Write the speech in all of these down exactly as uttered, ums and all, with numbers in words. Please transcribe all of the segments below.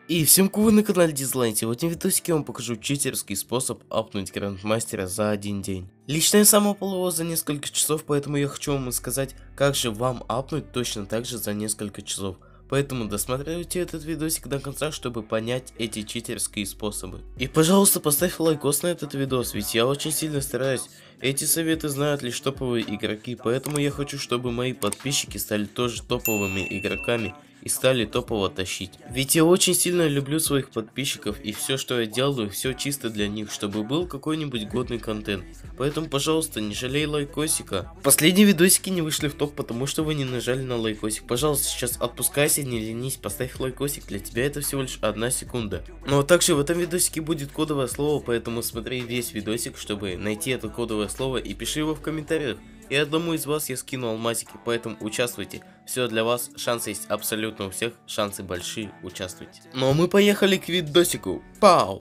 И всем кувы на канале Дизлайн. Сегодня в видосике я вам покажу читерский способ апнуть Грандмастера за один день. Лично я сам апал его за несколько часов, поэтому я хочу вам сказать, как же вам апнуть точно так же за несколько часов. Поэтому досмотрите этот видосик до конца, чтобы понять эти читерские способы. И пожалуйста, поставь лайкос на этот видос, ведь я очень сильно стараюсь. Эти советы знают лишь топовые игроки, поэтому я хочу, чтобы мои подписчики стали тоже топовыми игроками и стали топово тащить. Ведь я очень сильно люблю своих подписчиков, и все, что я делаю, все чисто для них, чтобы был какой-нибудь годный контент. Поэтому, пожалуйста, не жалей лайкосика. Последние видосики не вышли в топ, потому что вы не нажали на лайкосик. Пожалуйста, сейчас отпускайся, не ленись, поставь лайкосик, для тебя это всего лишь одна секунда. Ну а также в этом видосике будет кодовое слово, поэтому смотри весь видосик, чтобы найти это кодовое слово, и пиши его в комментариях. И одному из вас я скину алмазики, поэтому участвуйте. Все для вас, шансы есть абсолютно у всех, шансы большие, участвуйте. Ну а мы поехали к видосику. Пау!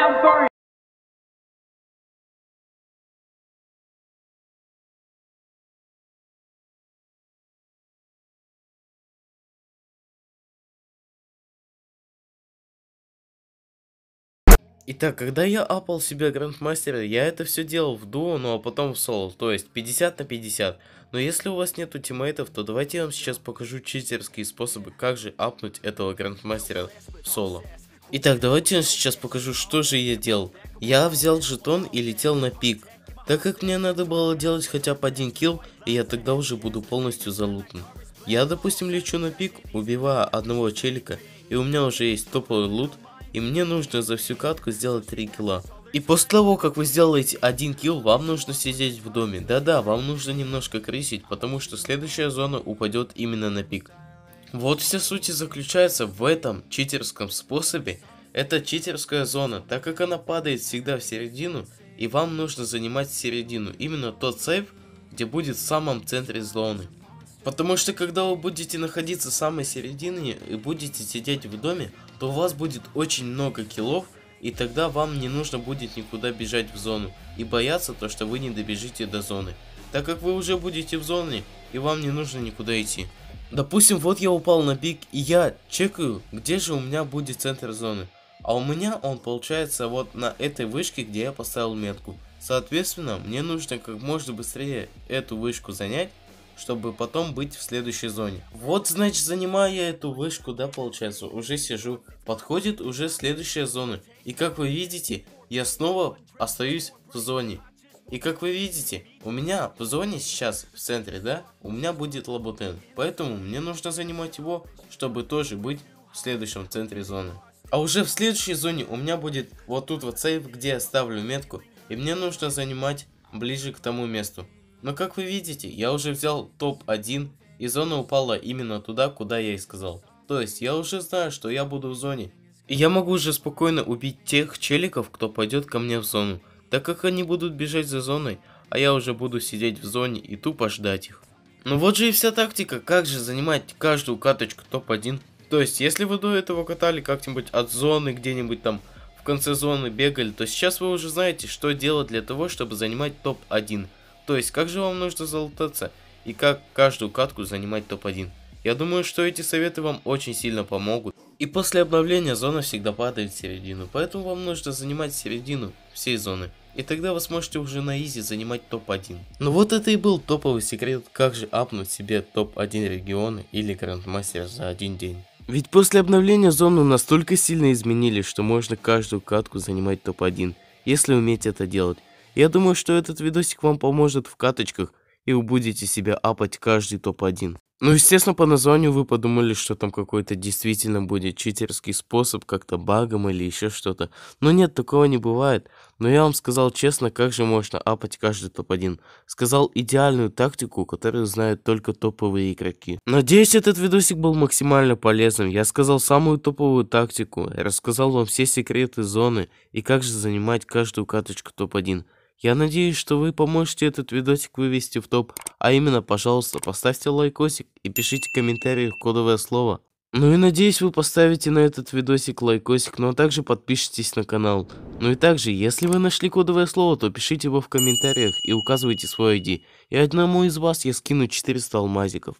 Итак, когда я апал себе Грандмастера, я это все делал в дуо, ну а потом в соло, то есть пятьдесят на пятьдесят. Но если у вас нету тиммейтов, то давайте я вам сейчас покажу читерские способы, как же апнуть этого Грандмастера в соло. Итак, давайте я вам сейчас покажу, что же я делал. Я взял жетон и летел на пик, так как мне надо было делать хотя бы один килл, и я тогда уже буду полностью залутан. Я, допустим, лечу на пик, убиваю одного челика, и у меня уже есть топовый лут. И мне нужно за всю катку сделать три килла. И после того, как вы сделаете один килл, вам нужно сидеть в доме. Да-да, вам нужно немножко крысить, потому что следующая зона упадет именно на пик. Вот вся суть и заключается в этом читерском способе. Это читерская зона, так как она падает всегда в середину, и вам нужно занимать середину. Именно тот сейф, где будет в самом центре зоны. Потому что когда вы будете находиться в самой середине и будете сидеть в доме, то у вас будет очень много киллов, и тогда вам не нужно будет никуда бежать в зону и бояться то, что вы не добежите до зоны, так как вы уже будете в зоне и вам не нужно никуда идти. Допустим, вот я упал на пик, и я чекаю, где же у меня будет центр зоны. А у меня он получается вот на этой вышке, где я поставил метку. Соответственно, мне нужно как можно быстрее эту вышку занять, чтобы потом быть в следующей зоне. Вот, значит, занимаю я эту вышку, да, получается, уже сижу. Подходит уже следующая зона. И как вы видите, я снова остаюсь в зоне. И как вы видите, у меня в зоне сейчас, в центре, да, у меня будет лабутен. Поэтому мне нужно занимать его, чтобы тоже быть в следующем центре зоны. А уже в следующей зоне у меня будет вот тут вот сейф, где я ставлю метку. И мне нужно занимать ближе к тому месту. Но как вы видите, я уже взял топ один, и зона упала именно туда, куда я и сказал. То есть я уже знаю, что я буду в зоне. И я могу уже спокойно убить тех челиков, кто пойдет ко мне в зону. Так как они будут бежать за зоной, а я уже буду сидеть в зоне и тупо ждать их. Ну вот же и вся тактика, как же занимать каждую каточку топ один. То есть если вы до этого катали как-нибудь от зоны, где-нибудь там в конце зоны бегали, то сейчас вы уже знаете, что делать для того, чтобы занимать топ один. То есть, как же вам нужно залутаться и как каждую катку занимать топ один. Я думаю, что эти советы вам очень сильно помогут. И после обновления зона всегда падает в середину, поэтому вам нужно занимать середину всей зоны. И тогда вы сможете уже на изи занимать топ один. Ну вот это и был топовый секрет, как же апнуть себе топ один регионы или Грандмастер за один день. Ведь после обновления зону настолько сильно изменили, что можно каждую катку занимать топ один, если уметь это делать. Я думаю, что этот видосик вам поможет в каточках, и вы будете себя апать каждый топ один. Ну, естественно, по названию вы подумали, что там какой-то действительно будет читерский способ, как-то багом или еще что-то. Но нет, такого не бывает. Но я вам сказал честно, как же можно апать каждый топ один. Сказал идеальную тактику, которую знают только топовые игроки. Надеюсь, этот видосик был максимально полезным. Я сказал самую топовую тактику, рассказал вам все секреты зоны и как же занимать каждую каточку топ один. Я надеюсь, что вы поможете этот видосик вывести в топ, а именно, пожалуйста, поставьте лайкосик и пишите в комментариях кодовое слово. Ну и надеюсь, вы поставите на этот видосик лайкосик, но также подпишитесь на канал. Ну и также, если вы нашли кодовое слово, то пишите его в комментариях и указывайте свой ай ди. И одному из вас я скину четыреста алмазиков.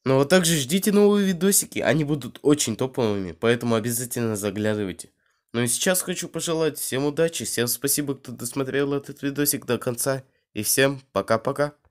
Ну а также ждите новые видосики, они будут очень топовыми, поэтому обязательно заглядывайте. Ну и сейчас хочу пожелать всем удачи, всем спасибо, кто досмотрел этот видосик до конца, и всем пока-пока.